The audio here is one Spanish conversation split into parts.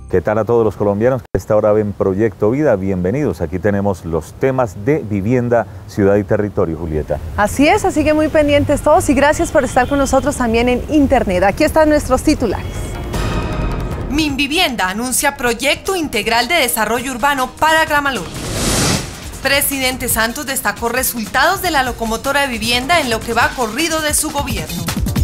¿Qué tal a todos los colombianos que a esta hora ven Proyecto Vida? Bienvenidos. Aquí tenemos los temas de vivienda, ciudad y territorio, Julieta. Así es, así que muy pendientes todos y gracias por estar con nosotros también en Internet. Aquí están nuestros titulares. Minvivienda anuncia proyecto integral de desarrollo urbano para Gramalote. Presidente Santos destacó resultados de la locomotora de vivienda en lo que va corrido de su gobierno.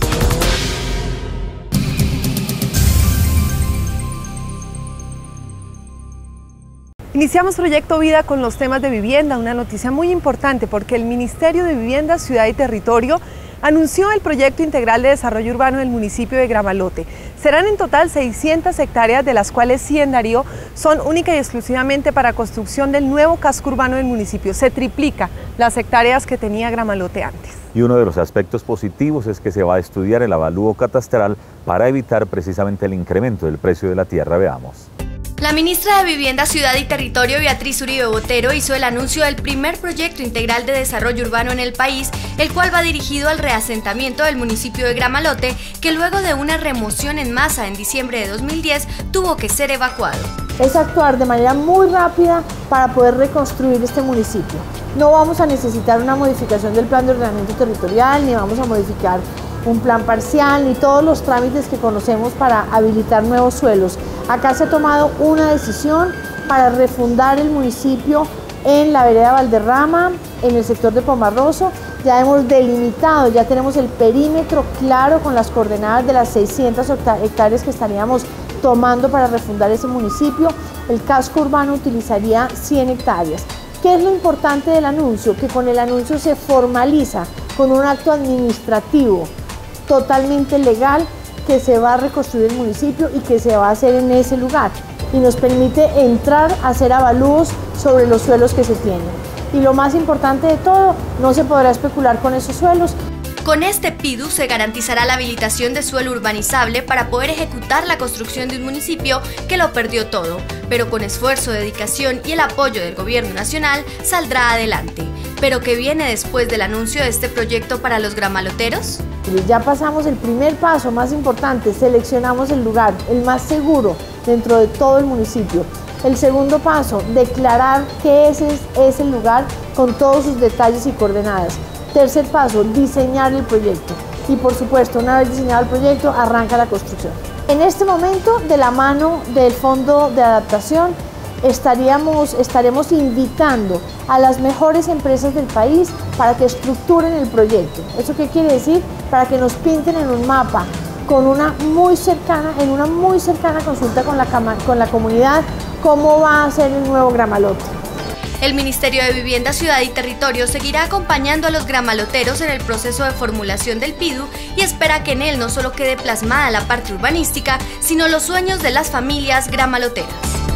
Iniciamos Proyecto Vida con los temas de vivienda, una noticia muy importante porque el Ministerio de Vivienda, Ciudad y Territorio anunció el proyecto integral de desarrollo urbano del municipio de Gramalote. Serán en total 600 hectáreas, de las cuales 100, Darío, son única y exclusivamente para construcción del nuevo casco urbano del municipio. Se triplica las hectáreas que tenía Gramalote antes. Y uno de los aspectos positivos es que se va a estudiar el avalúo catastral para evitar precisamente el incremento del precio de la tierra. Veamos. La ministra de Vivienda, Ciudad y Territorio, Beatriz Uribe Botero, hizo el anuncio del primer proyecto integral de desarrollo urbano en el país, el cual va dirigido al reasentamiento del municipio de Gramalote, que luego de una remoción en masa en diciembre de 2010 tuvo que ser evacuado. Es actuar de manera muy rápida para poder reconstruir este municipio. No vamos a necesitar una modificación del plan de ordenamiento territorial, ni vamos a modificar un plan parcial, ni todos los trámites que conocemos para habilitar nuevos suelos. Acá se ha tomado una decisión para refundar el municipio en la vereda Valderrama, en el sector de Pomarroso. Ya hemos delimitado, ya tenemos el perímetro claro con las coordenadas de las 600 hectáreas que estaríamos tomando para refundar ese municipio. El casco urbano utilizaría 100 hectáreas. ¿Qué es lo importante del anuncio? Que con el anuncio se formaliza con un acto administrativo totalmente legal que se va a reconstruir el municipio y que se va a hacer en ese lugar y nos permite entrar a hacer avalúos sobre los suelos que se tienen. Y lo más importante de todo, no se podrá especular con esos suelos. Con este PIDU se garantizará la habilitación de suelo urbanizable para poder ejecutar la construcción de un municipio que lo perdió todo, pero con esfuerzo, dedicación y el apoyo del gobierno nacional saldrá adelante. ¿Pero qué viene después del anuncio de este proyecto para los gramaloteros? Ya pasamos el primer paso más importante, seleccionamos el lugar, el más seguro dentro de todo el municipio. El segundo paso, declarar que ese es el lugar con todos sus detalles y coordenadas. Tercer paso, diseñar el proyecto. Y por supuesto, una vez diseñado el proyecto, arranca la construcción. En este momento, de la mano del Fondo de Adaptación, estaremos invitando a las mejores empresas del país para que estructuren el proyecto. ¿Eso qué quiere decir? Para que nos pinten en un mapa, en una muy cercana consulta con la comunidad, cómo va a ser el nuevo Gramalote. El Ministerio de Vivienda, Ciudad y Territorio seguirá acompañando a los gramaloteros en el proceso de formulación del PIDU y espera que en él no solo quede plasmada la parte urbanística, sino los sueños de las familias gramaloteras.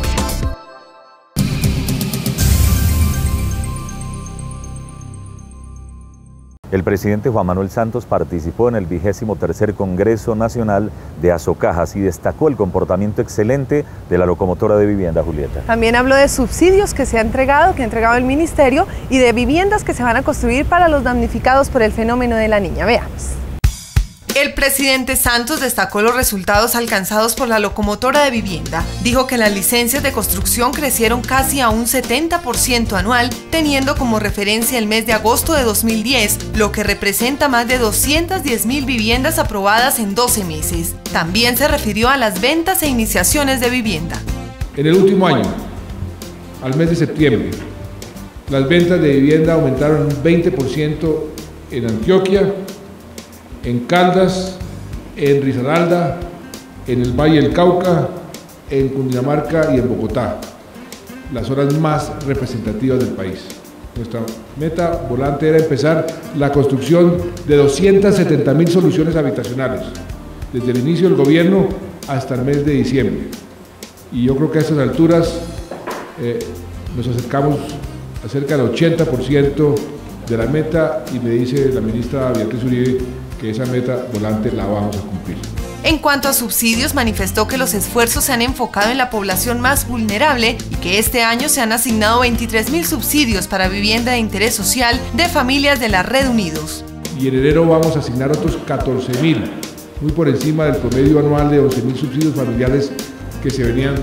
El presidente Juan Manuel Santos participó en el 23º Congreso Nacional de Azocajas y destacó el comportamiento excelente de la locomotora de vivienda, Julieta. También habló de subsidios que ha entregado el ministerio y de viviendas que se van a construir para los damnificados por el fenómeno de la Niña. Veamos. El presidente Santos destacó los resultados alcanzados por la locomotora de vivienda. Dijo que las licencias de construcción crecieron casi a un 70% anual, teniendo como referencia el mes de agosto de 2010, lo que representa más de 210.000 viviendas aprobadas en 12 meses. También se refirió a las ventas e iniciaciones de vivienda. En el último año, al mes de septiembre, las ventas de vivienda aumentaron un 20% en Antioquia, en Caldas, en Risaralda, en el Valle del Cauca, en Cundinamarca y en Bogotá, las zonas más representativas del país. Nuestra meta volante era empezar la construcción de 270.000 soluciones habitacionales, desde el inicio del gobierno hasta el mes de diciembre. Y yo creo que a estas alturas nos acercamos a cerca del 80% de la meta y me dice la ministra Beatriz Uribe que esa meta volante la vamos a cumplir. En cuanto a subsidios, manifestó que los esfuerzos se han enfocado en la población más vulnerable y que este año se han asignado 23.000 subsidios para vivienda de interés social de familias de la Red Unidos. Y en enero vamos a asignar otros 14.000, muy por encima del promedio anual de 11.000 subsidios familiares que se venían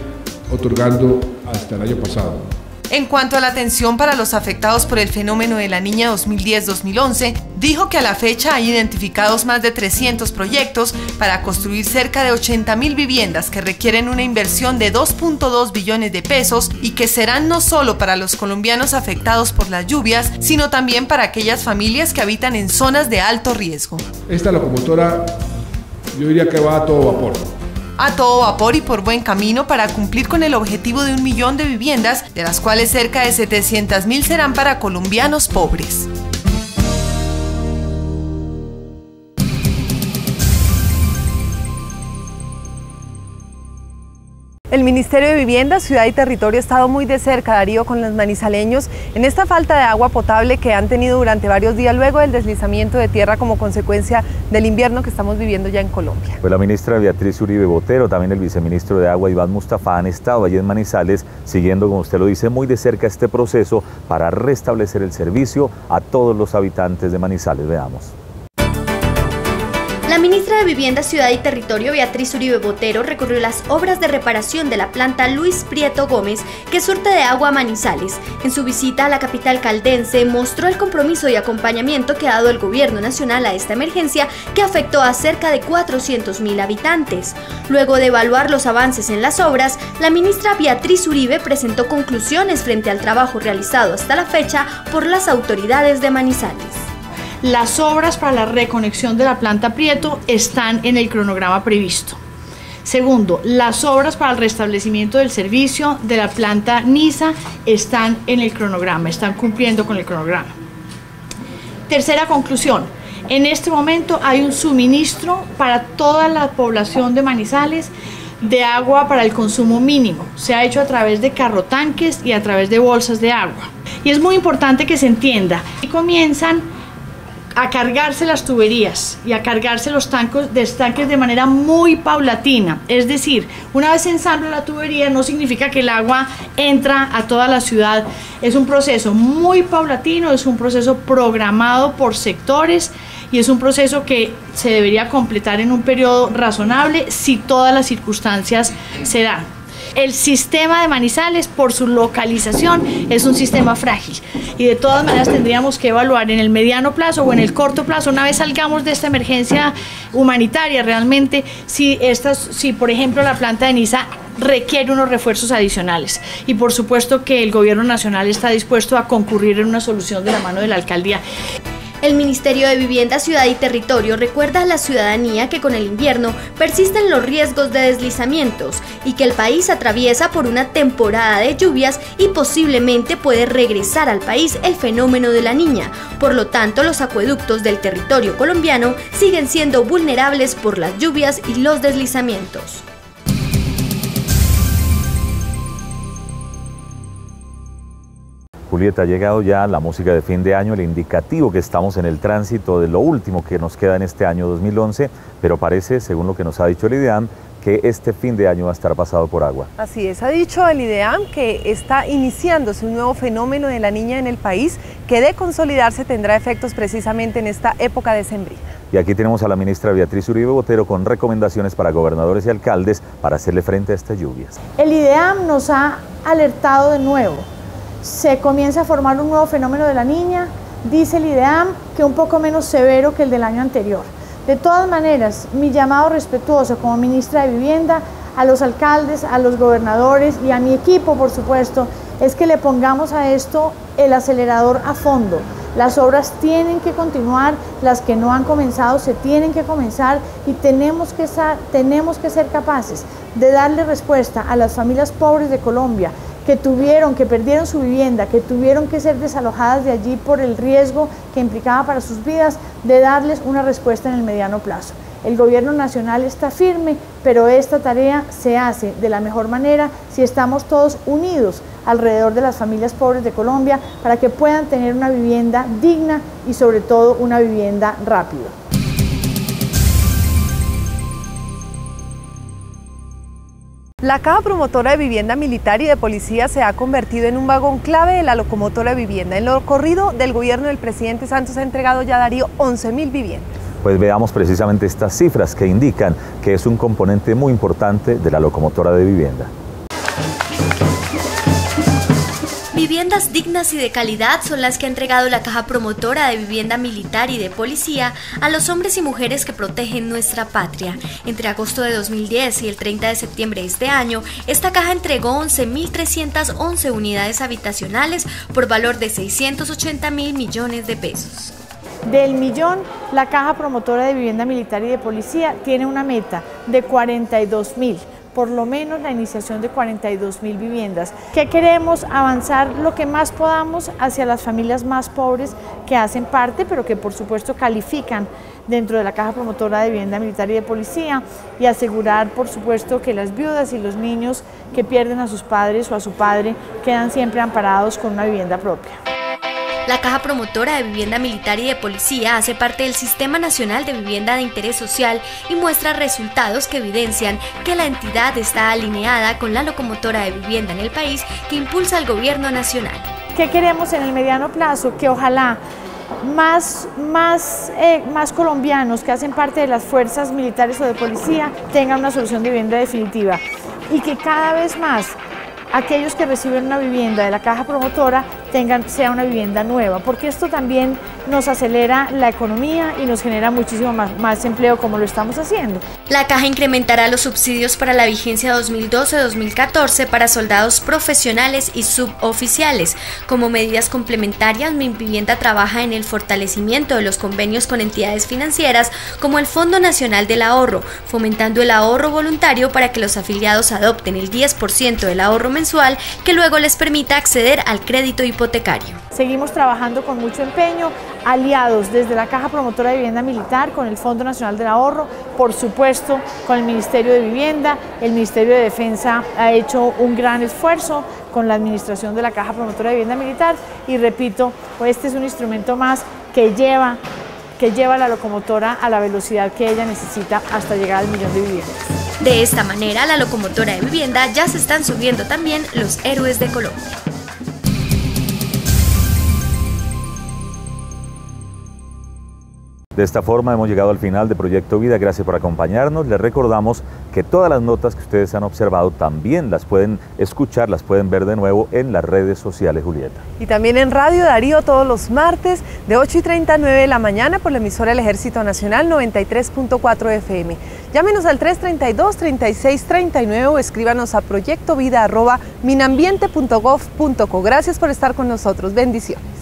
otorgando hasta el año pasado. En cuanto a la atención para los afectados por el fenómeno de la niña 2010-2011, dijo que a la fecha hay identificados más de 300 proyectos para construir cerca de 80.000 viviendas que requieren una inversión de 2.2 billones de pesos y que serán no solo para los colombianos afectados por las lluvias, sino también para aquellas familias que habitan en zonas de alto riesgo. Esta locomotora, yo diría que va a todo vapor. A todo vapor y por buen camino para cumplir con el objetivo de 1 millón de viviendas, de las cuales cerca de 700.000 serán para colombianos pobres. El Ministerio de Vivienda, Ciudad y Territorio ha estado muy de cerca, Darío, con los manizaleños en esta falta de agua potable que han tenido durante varios días luego del deslizamiento de tierra como consecuencia del invierno que estamos viviendo ya en Colombia. Pues la ministra Beatriz Uribe Botero, también el viceministro de Agua Iván Mustafa han estado allí en Manizales siguiendo, como usted lo dice, muy de cerca este proceso para restablecer el servicio a todos los habitantes de Manizales. Veamos. La ministra de Vivienda, Ciudad y Territorio, Beatriz Uribe Botero, recorrió las obras de reparación de la planta Luis Prieto Gómez, que surte de agua a Manizales. En su visita a la capital caldense, mostró el compromiso y acompañamiento que ha dado el gobierno nacional a esta emergencia que afectó a cerca de 400.000 habitantes. Luego de evaluar los avances en las obras, la ministra Beatriz Uribe presentó conclusiones frente al trabajo realizado hasta la fecha por las autoridades de Manizales. Las obras para la reconexión de la planta Prieto están en el cronograma previsto. Segundo, las obras para el restablecimiento del servicio de la planta Niza están en el cronograma, están cumpliendo con el cronograma. Tercera conclusión, en este momento hay un suministro para toda la población de Manizales de agua para el consumo mínimo. Se ha hecho a través de carrotanques y a través de bolsas de agua. Y es muy importante que se entienda que comienzan a cargarse las tuberías y a cargarse los tanques de manera muy paulatina. Es decir, una vez se ensambla la tubería no significa que el agua entra a toda la ciudad. Es un proceso muy paulatino, es un proceso programado por sectores y es un proceso que se debería completar en un periodo razonable si todas las circunstancias se dan. El sistema de Manizales, por su localización, es un sistema frágil y de todas maneras tendríamos que evaluar en el mediano plazo o en el corto plazo, una vez salgamos de esta emergencia humanitaria realmente, si por ejemplo la planta de Niza requiere unos refuerzos adicionales y por supuesto que el gobierno nacional está dispuesto a concurrir en una solución de la mano de la alcaldía. El Ministerio de Vivienda, Ciudad y Territorio recuerda a la ciudadanía que con el invierno persisten los riesgos de deslizamientos y que el país atraviesa por una temporada de lluvias y posiblemente puede regresar al país el fenómeno de la niña. Por lo tanto, los acueductos del territorio colombiano siguen siendo vulnerables por las lluvias y los deslizamientos. Julieta, ha llegado ya la música de fin de año, el indicativo que estamos en el tránsito de lo último que nos queda en este año 2011, pero parece, según lo que nos ha dicho el IDEAM, que este fin de año va a estar pasado por agua. Así es, ha dicho el IDEAM que está iniciándose un nuevo fenómeno de la niña en el país que de consolidarse tendrá efectos precisamente en esta época decembrina. Y aquí tenemos a la ministra Beatriz Uribe Botero con recomendaciones para gobernadores y alcaldes para hacerle frente a estas lluvias. El IDEAM nos ha alertado de nuevo. Se comienza a formar un nuevo fenómeno de la niña, dice el IDEAM que un poco menos severo que el del año anterior. De todas maneras, mi llamado respetuoso como ministra de Vivienda a los alcaldes, a los gobernadores y a mi equipo, por supuesto, es que le pongamos a esto el acelerador a fondo. Las obras tienen que continuar, las que no han comenzado se tienen que comenzar y tenemos que ser capaces de darle respuesta a las familias pobres de Colombia, que perdieron su vivienda, que tuvieron que ser desalojadas de allí por el riesgo que implicaba para sus vidas, de darles una respuesta en el mediano plazo. El gobierno nacional está firme, pero esta tarea se hace de la mejor manera si estamos todos unidos alrededor de las familias pobres de Colombia para que puedan tener una vivienda digna y sobre todo una vivienda rápida. La Caja Promotora de Vivienda Militar y de Policía se ha convertido en un vagón clave de la locomotora de vivienda. En lo corrido del gobierno del presidente Santos ha entregado ya, Darío, 11.000 viviendas. Pues veamos precisamente estas cifras que indican que es un componente muy importante de la locomotora de vivienda. Viviendas dignas y de calidad son las que ha entregado la Caja Promotora de Vivienda Militar y de Policía a los hombres y mujeres que protegen nuestra patria. Entre agosto de 2010 y el 30 de septiembre de este año, esta caja entregó 11.311 unidades habitacionales por valor de 680.000 millones de pesos. Del millón, la Caja Promotora de Vivienda Militar y de Policía tiene una meta de 42.000. Por lo menos la iniciación de 42.000 viviendas. ¿Qué queremos? Avanzar lo que más podamos hacia las familias más pobres que hacen parte, pero que por supuesto califican dentro de la Caja Promotora de Vivienda Militar y de Policía, y asegurar por supuesto que las viudas y los niños que pierden a sus padres o a su padre quedan siempre amparados con una vivienda propia. La Caja Promotora de Vivienda Militar y de Policía hace parte del Sistema Nacional de Vivienda de Interés Social y muestra resultados que evidencian que la entidad está alineada con la locomotora de vivienda en el país que impulsa el Gobierno Nacional. ¿Qué queremos en el mediano plazo? Que ojalá más colombianos que hacen parte de las fuerzas militares o de policía tengan una solución de vivienda definitiva, y que cada vez más aquellos que reciben una vivienda de la Caja Promotora sea una vivienda nueva, porque esto también nos acelera la economía y nos genera muchísimo más empleo, como lo estamos haciendo. La Caja incrementará los subsidios para la vigencia 2012-2014 para soldados profesionales y suboficiales. Como medidas complementarias, Mi Vivienda trabaja en el fortalecimiento de los convenios con entidades financieras como el Fondo Nacional del Ahorro, fomentando el ahorro voluntario para que los afiliados adopten el 10% del ahorro mensual que luego les permita acceder al crédito hipotecario. Seguimos trabajando con mucho empeño, aliados desde la Caja Promotora de Vivienda Militar con el Fondo Nacional del Ahorro, por supuesto con el Ministerio de Vivienda. El Ministerio de Defensa ha hecho un gran esfuerzo con la administración de la Caja Promotora de Vivienda Militar, y repito, este es un instrumento más que lleva la locomotora a la velocidad que ella necesita hasta llegar al millón de viviendas. De esta manera, a la locomotora de vivienda ya se están subiendo también los héroes de Colombia. De esta forma hemos llegado al final de Proyecto Vida. Gracias por acompañarnos. Les recordamos que todas las notas que ustedes han observado también las pueden escuchar, las pueden ver de nuevo en las redes sociales, Julieta. Y también en Radio Darío todos los martes de 8:30 a 9 de la mañana por la emisora del Ejército Nacional 93.4 FM. Llámenos al 332-3639 o escríbanos a proyectovida@minambiente.gov.co. Gracias por estar con nosotros. Bendiciones.